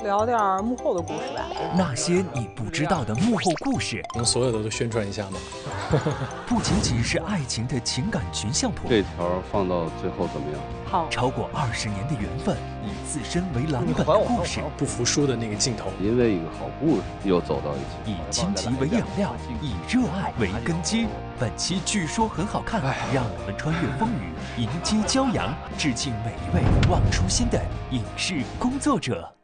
聊点幕后的故事吧。 那些你不知道的幕后故事， 用所有的都宣传一下嘛。 不仅仅是爱情的情感群像谱， 这条放到最后怎么样？ 好， 超过20年的缘分，以自身为蓝本的故事， 不服输的那个镜头， 因为一个好故事又走到一起， 以亲情为养料，以热爱为根基。本期据说很好看，让我们穿越风雨，迎接骄阳，致敬每一位忘初心的影视工作者。